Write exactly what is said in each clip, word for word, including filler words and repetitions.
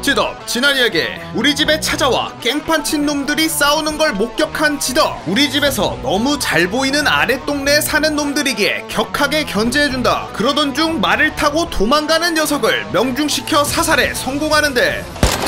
지덕, 지난 이야기에 우리 집에 찾아와 깽판 친 놈들이 싸우는 걸 목격한 지덕. 우리 집에서 너무 잘 보이는 아랫동네에 사는 놈들이기에 격하게 견제해준다. 그러던 중 말을 타고 도망가는 녀석을 명중시켜 사살에 성공하는데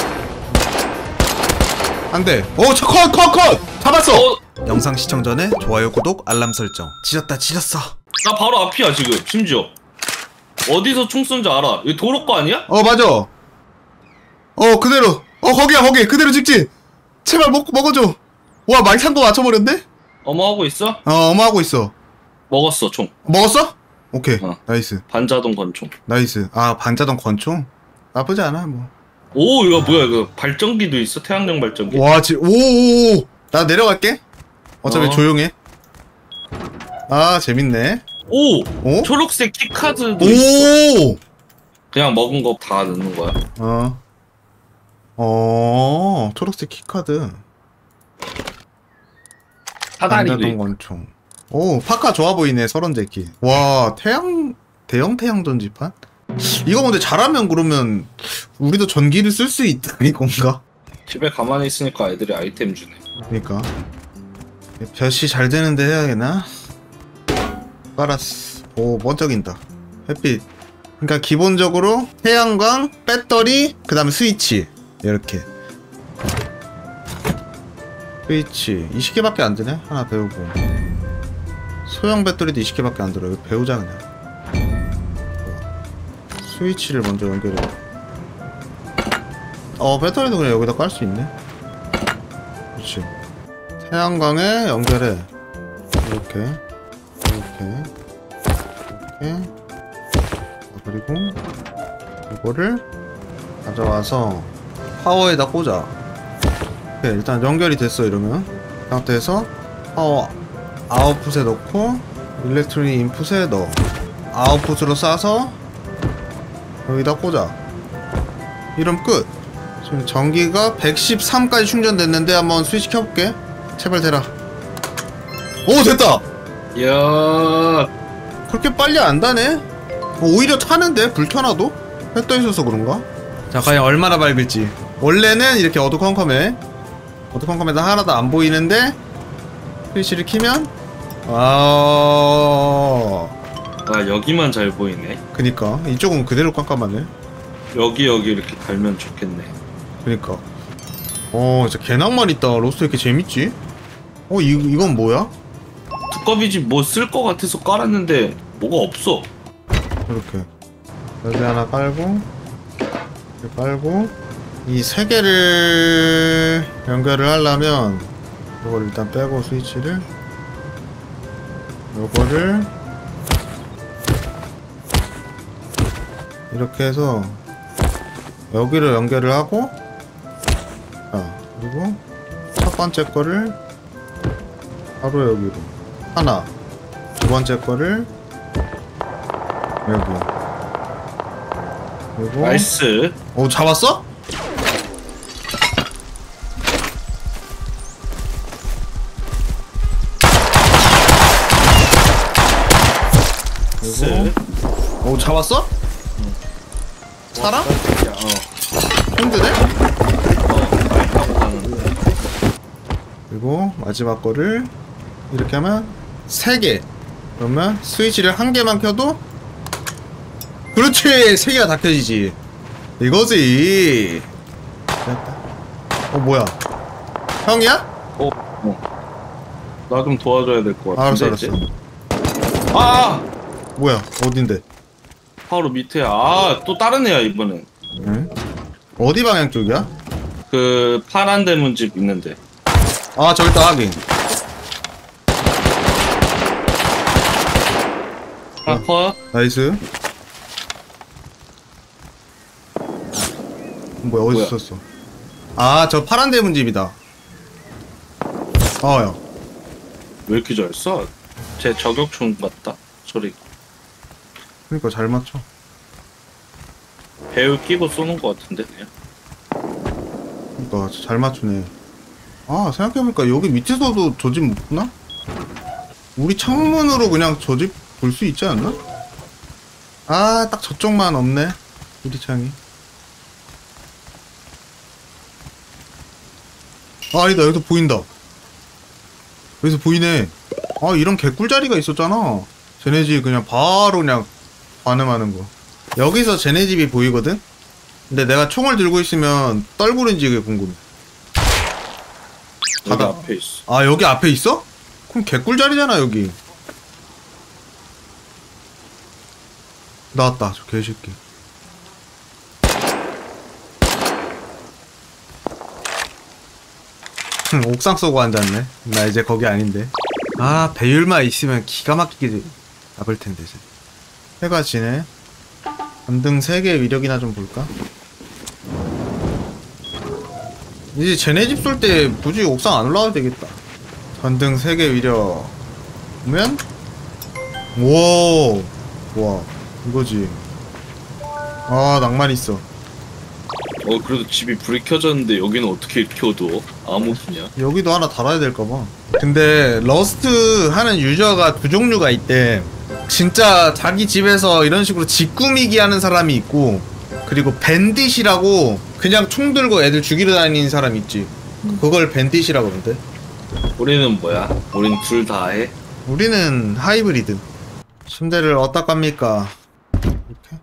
안돼. 오, 저 컷! 컷! 컷! 잡았어! 어? 영상 시청 전에 좋아요, 구독, 알람 설정. 지졌다 지졌어. 나 바로 앞이야 지금. 심지어 어디서 총 쏜 줄 알아. 이거 도로거 아니야? 어, 맞아. 어, 그대로. 어, 거기야 거기. 그대로 직진. 제발 먹, 먹어줘. 와, 말탄도 맞춰버렸네? 어머 하고 있어? 어, 어머 하고 있어. 먹었어 총. 먹었어? 오케이. 어. 나이스. 반자동 권총. 나이스. 아, 반자동 권총? 나쁘지 않아 뭐. 오, 이거 뭐야 이거. 발전기도 있어. 태양력 발전기. 와, 지, 오오오. 나 내려갈게. 어차피 어. 조용해. 아, 재밌네. 오! 오? 초록색 키카드도 있어. 오! 그냥 먹은 거 다 넣는 거야. 어. 어, 초록색 키카드. 사다리도 반자동 있고. 권총. 오, 파카 좋아 보이네, 서른 제키. 와, 태양, 대형 태양 전지판? 이거 근데 잘하면 그러면 우리도 전기를 쓸 수 있다, 이건가? 집에 가만히 있으니까 애들이 아이템 주네. 그니까. 볕이 잘 되는데 해야겠나? 깔았어. 오, 번쩍인다. 햇빛. 그러니까 기본적으로 태양광, 배터리, 그 다음에 스위치. 이렇게. 스위치. 이십 개밖에 안 되네? 하나 배우고. 소형 배터리도 이십 개밖에 안 들어. 이거 배우자, 그냥. 스위치를 먼저 연결해. 어, 배터리도 그냥 여기다 깔 수 있네. 그렇지. 태양광에 연결해. 이렇게. 이렇게. 이렇게. 그리고 이거를 가져와서 파워에다 꽂아. 오케이, 일단 연결이 됐어. 이러면 이 상태에서 파워 아웃풋에 넣고 일렉트릭 인풋에 넣어. 아웃풋으로 쏴서 여기다 꽂아. 이러면 끝. 지금 전기가 백십삼까지 충전됐는데 한번 스위치 켜볼게. 제발 되라. 오, 됐다. 이야. 그렇게 빨리 안 다네? 어, 오히려 타는데? 불 켜놔도? 해 떠 있어서 그런가? 자, 과연 얼마나 밝을지. 원래는 이렇게 어두컴컴해. 어두컴컴해서 하나도 안 보이는데 스위치를 키면 아, 아, 여기만 잘 보이네. 그니까 이쪽은 그대로 깜깜하네. 여기 여기 이렇게 달면 좋겠네. 그니까. 어, 진짜 개낭만 있다. 로스트 이렇게 재밌지? 어, 이, 이건 뭐야? 두꺼비집 뭐 쓸 거 같아서 깔았는데 뭐가 없어. 이렇게 여기 하나 깔고 이렇게 깔고 이 세 개를 연결을 하려면 이걸 일단 빼고 스위치를 요거를 이렇게 해서 여기를 연결을 하고, 자, 그리고 첫 번째 거를 바로 여기로 하나, 두 번째 거를 여기. 그리고 나이스. 오, 잡았어? 나이스. 오, 잡았어? 응. 살아? 어. 힘드네? 어, 말 타고 가는데. 그리고 마지막 거를 이렇게 하면 세 개. 그러면 스위치를 한 개만 켜도 그렇지! 세 개가 다 켜지지. 이거지. 됐다. 어, 뭐야? 형이야? 어, 어. 나 좀 도와줘야 될 것 같은데. 알았어, 알았어. 이제? 아! 뭐야? 어딘데? 바로 밑에. 아, 또 다른 애야 이번엔. 응? 어디 방향 쪽이야? 그 파란 대문집 있는데. 아, 저기 있다. 하긴. 하나 컷. 나이스. 뭐야, 어디서 뭐야? 썼어? 아, 저 파란 대문집이다. 어, 야. 왜 이렇게 잘 써? 제 저격총 같다 소리. 그러니까 잘 맞춰. 배율 끼고 쏘는 것 같은데 그냥. 그러니까 잘 맞추네. 아, 생각해보니까 여기 밑에서도 저 집 못 보나? 우리 창문으로 그냥 저 집 볼 수 있지 않나? 아, 딱 저쪽만 없네. 유리창이. 아, 아니다. 여기서 보인다. 여기서 보이네. 아, 이런 개꿀자리가 있었잖아. 쟤네 집 그냥 바로 그냥 반응하는 거. 여기서 쟤네 집이 보이거든? 근데 내가 총을 들고 있으면 떨구는지 그게 궁금해. 여기 가다. 앞에 있어. 아, 여기 앞에 있어? 그럼 개꿀자리잖아, 여기. 나왔다, 저 개새끼. 옥상 쏘고 앉았네. 나 이제 거기 아닌데. 아, 배율만 있으면 기가 막히게 잡을 텐데. 이제. 해가 지네. 전등 세 개의 위력이나 좀 볼까? 이제 쟤네 집 쏠 때 굳이 옥상 안 올라가도 되겠다. 전등 세 개 위력 보면 우와, 와 이거지. 아, 낭만 있어. 어 그래도 집이 불이 켜졌는데 여기는 어떻게 이렇게 어두워? 암흑이냐? 여기도 하나 달아야 될까봐. 근데 러스트 하는 유저가 두 종류가 있대. 진짜 자기 집에서 이런 식으로 집 꾸미기 하는 사람이 있고, 그리고 밴딧이라고 그냥 총 들고 애들 죽이러 다니는 사람 있지. 그걸 밴딧이라고 그러는데. 우리는 뭐야? 우린 둘 다 해? 우리는 하이브리드. 침대를 어디다 깝니까? 이렇게.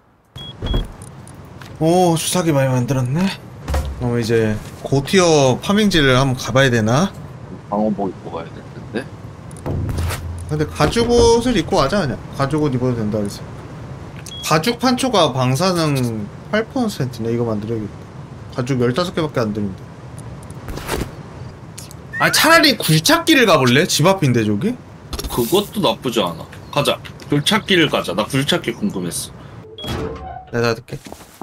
오, 주사기 많이 만들었네. 그럼 이제 고티어 파밍지를 한번 가봐야 되나? 방어복 입고 가야 될 텐데. 근데 가죽옷을 입고 가자. 그냥 가죽옷 입어도 된다 그랬어. 가죽 판초가 방사능 팔 퍼센트네. 이거 만들어야겠다. 가죽 열다섯 개밖에 안 되는데. 아, 차라리 굴착기를 가볼래? 집 앞인데 저기? 그것도 나쁘지 않아. 가자. 굴착기를 가자. 나 굴착기 궁금했어. 내가 듣게.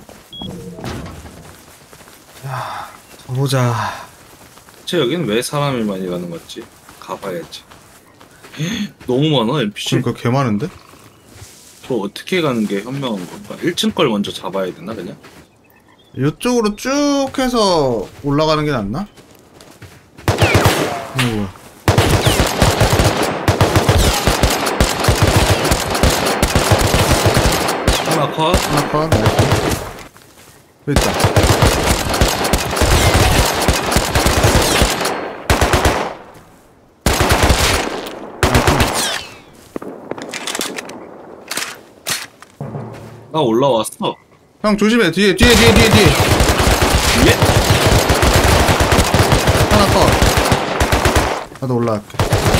야, 가보자. 쟤 여기는 왜 사람이 많이 가는 거지? 가봐야지. 너무 많아 엔피씨. 그러니까 개 많은데? 저 어떻게 가는 게 현명한 건가? 일 층 걸 먼저 잡아야 되나 그냥? 이쪽으로 쭉 해서 올라가는 게 낫나? 이거 뭐야? 하나 컷. 하나 컷. 나이스. 여기 있다. 나 올라왔어. 형 조심해. 뒤에 뒤에 뒤에 뒤에 뒤에. 예? 하나 컷. 나도 올라갈게.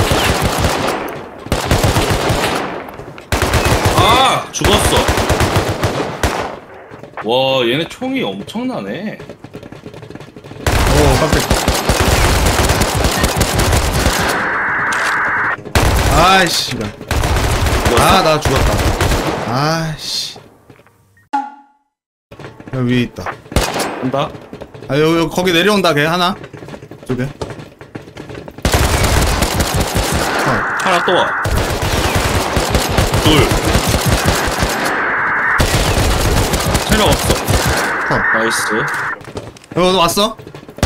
아! 죽었어. 와 얘네 총이 엄청나네. 오, 깜짝. 아이씨. 아, 나 죽었다. 아이씨. 여기 위에 있다. 간다. 아, 여기, 여기 거기 내려온다. 걔 하나. 저게. 어. 하나 또 와. 둘. 체력 없어. 어. 나이스. 여기 왔어?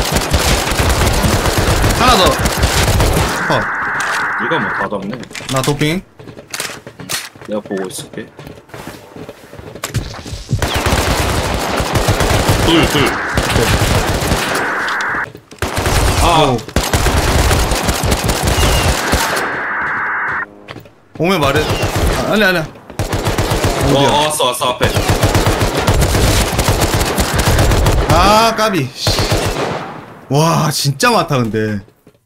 하나 더. 어. 이거 뭐 다 잡네. 나 도핑. 내가 보고 있을게. 둘, 둘. 아, 오. 오면 말해. 아, 아니 아니야. 어, 어디야? 어, 왔어, 왔어, 앞에. 아, 까비. 씨. 와, 진짜 많다 근데.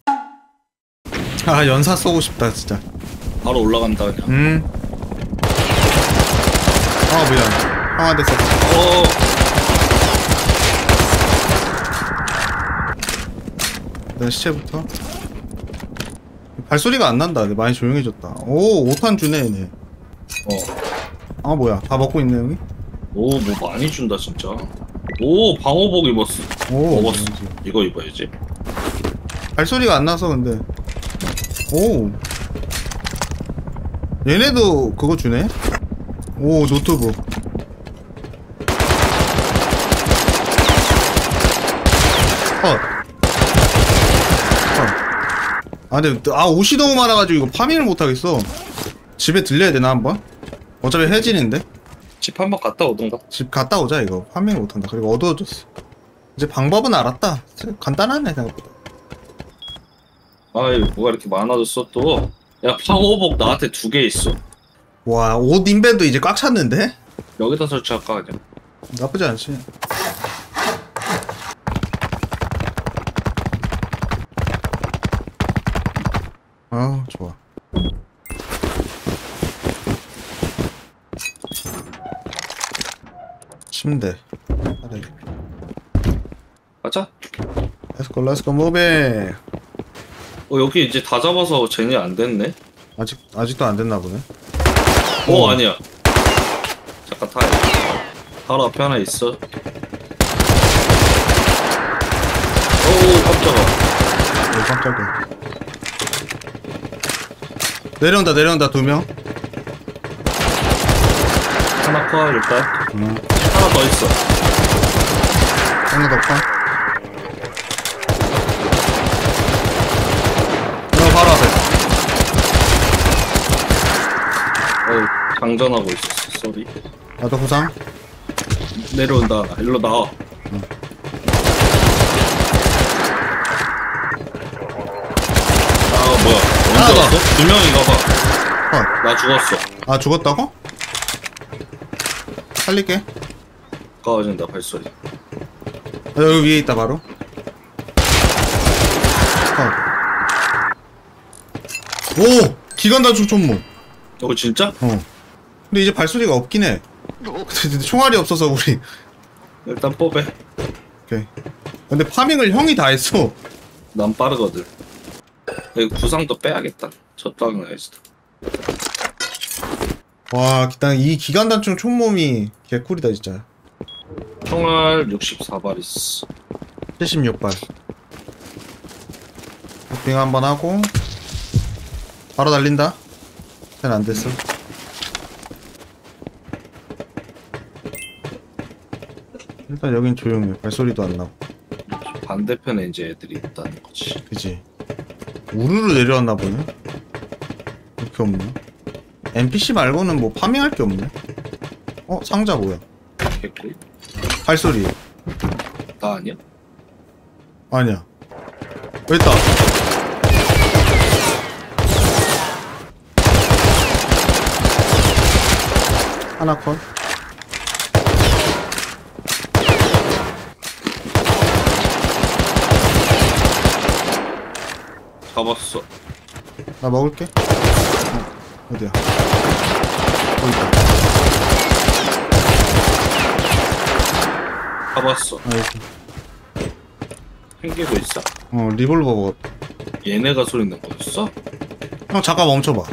아, 연사 쏘고 싶다 진짜. 바로 올라간다, 그냥. 음. 아, 미안. 형한테 썼어. 어, 일단 시체부터. 발소리가 안 난다. 근데 많이 조용해졌다. 오, 오 탄 주네 얘네. 어. 아, 뭐야? 다 먹고 있네 여기? 오, 뭐 많이 준다, 진짜. 오, 방호복 입었어. 오, 먹었어. 뭔지. 이거 입어야지. 발소리가 안 나서 근데. 오. 얘네도 그거 주네? 오, 노트북. 컷. 컷. 아, 근데, 아, 옷이 너무 많아가지고 이거 파밍을 못하겠어. 집에 들려야 되나, 한번? 어차피 해진인데? 집 한번 갔다 오던가. 집 갔다 오자, 이거. 파밍을 못한다. 그리고 어두워졌어. 이제 방법은 알았다. 간단하네, 생각보다. 아이 뭐가 이렇게 많아졌어 또. 야 방호복 나한테 두 개 있어. 와, 옷 인벤도 이제 꽉 찼는데? 여기다 설치할까 그냥. 나쁘지 않지. 아, 좋아. 침대. 그래. 가자. Let's go, let's go, move it. 어 여기 이제 다 잡아서 쟤네 안 됐네. 아직, 아직도 안 됐나 보네. 어 아니야. 잠깐 타야 돼. 바로 앞에 하나 있어. 오 깜짝아. 오, 깜짝이야. 내려온다, 내려온다, 두 명. 하나 커 일단. 응. 하나 더 있어. 하나 더 파. 이거 바로 앞에. 어 장전하고 있었어. 쏘리. 나도 구상. 내려온다. 일로 나와. 응. 아 뭐야? 하나 언제 더. 왔어? 두 명인가 봐. 어. 나 죽었어. 아, 죽었다고? 살릴게. 가까워진다 발소리. 아, 여기 위에 있다, 바로. 어. 오! 기관단총 총무. 어 진짜? 어. 근데 이제 발소리가 없긴 해. 근데 총알이 없어서 우리. 일단 뽑해. 오케이. 근데 파밍을 형이 다 했어. 난 빠르거든. 여기 구상도 빼야겠다. 저 땅은 나이스다. 와, 일단 이 기관단총 총몸이 개꿀이다, 진짜. 총알 육십사 발 있어. 칠십육 발. 도핑 한번 하고 바로 달린다. 쟤는 안 됐어. 일단 여긴 조용해. 발소리도 안 나고. 반대편에 이제 애들이 있다는 거지. 그지? 우르르 내려왔나 보네. 이렇게 없네. 엔피씨 말고는 뭐 파밍할 게 없네. 어? 상자 뭐야? 개꿀? 발소리. 나 아니야? 아니야. 여기 있다. 하나 컷. 잡았어. 나 먹을게. 어, 어디야? 여기 있다. 잡았어. 아, 여기. 생기고 있어. 어, 리볼버 먹었다. 얘네가 소리 낸 거였어? 형, 잠깐 멈춰봐.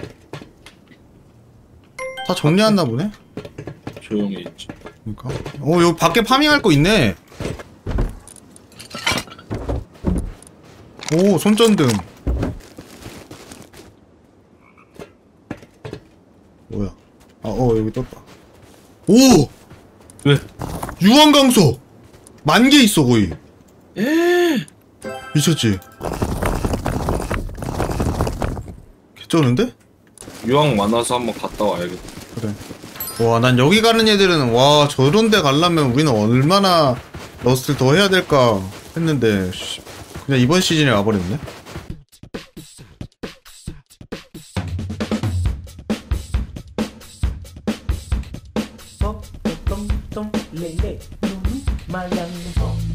다 정리했나 보네? 조용히 있지. 그니까. 어, 여기 밖에 파밍할 거 있네. 오, 손전등. 뭐야? 아, 어, 여기 떴다. 오! 왜? 유황강소! 만 개 있어, 거의. 에 미쳤지? 개쩌는데? 유황 많아서 한번 갔다 와야겠다. 그래. 와, 난 여기 가는 애들은, 와, 저런 데 가려면 우리는 얼마나 러스트를 더 해야 될까 했는데, 씨, 그냥 이번 시즌에 와버렸네? 똥똥똥 똥 렐레 눈 말랑이